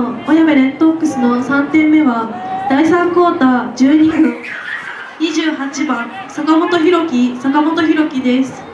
の小矢部レッドオックスの3点目は第3クォーター12分28番坂本弘樹です。